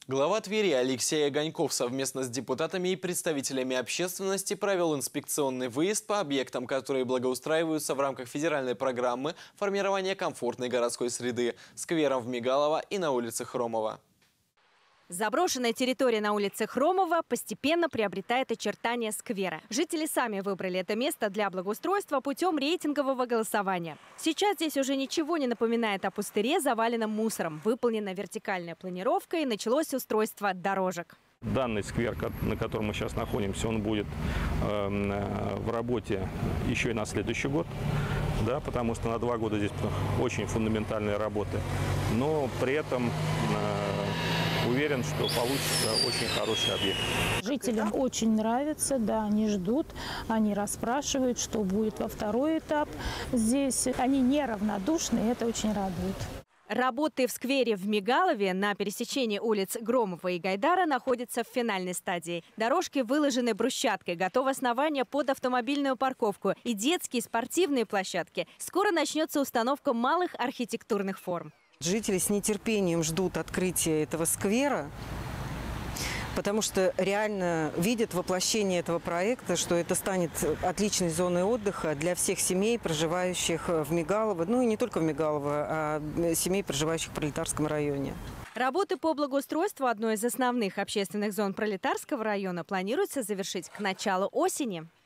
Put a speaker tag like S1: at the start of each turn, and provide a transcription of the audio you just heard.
S1: Глава Твери Алексей Огоньков совместно с депутатами и представителями общественности провел инспекционный выезд по объектам, которые благоустраиваются в рамках федеральной программы формирования комфортной городской среды, сквером в Мигалово и на улице Хромова.
S2: Заброшенная территория на улице Хромова постепенно приобретает очертания сквера. Жители сами выбрали это место для благоустройства путем рейтингового голосования. Сейчас здесь уже ничего не напоминает о пустыре, заваленном мусором. Выполнена вертикальная планировка и началось устройство дорожек.
S3: Данный сквер, на котором мы сейчас находимся, он будет в работе еще и на следующий год, да, потому что на 2 года здесь очень фундаментальные работы. Но при этом уверен, что получится очень хороший объект.
S4: Жителям очень нравится, да, они ждут, они расспрашивают, что будет во второй этап. Здесь они неравнодушны, и это очень радует.
S2: Работы в сквере в Мигалове на пересечении улиц Громова и Гайдара находятся в финальной стадии. Дорожки выложены брусчаткой, готово основание под автомобильную парковку и детские спортивные площадки. Скоро начнется установка малых архитектурных форм.
S5: Жители с нетерпением ждут открытия этого сквера, потому что реально видят воплощение этого проекта, что это станет отличной зоной отдыха для всех семей, проживающих в Мигалово, ну и не только в Мигалово, а семей, проживающих в Пролетарском районе.
S2: Работы по благоустройству одной из основных общественных зон Пролетарского района планируется завершить к началу осени.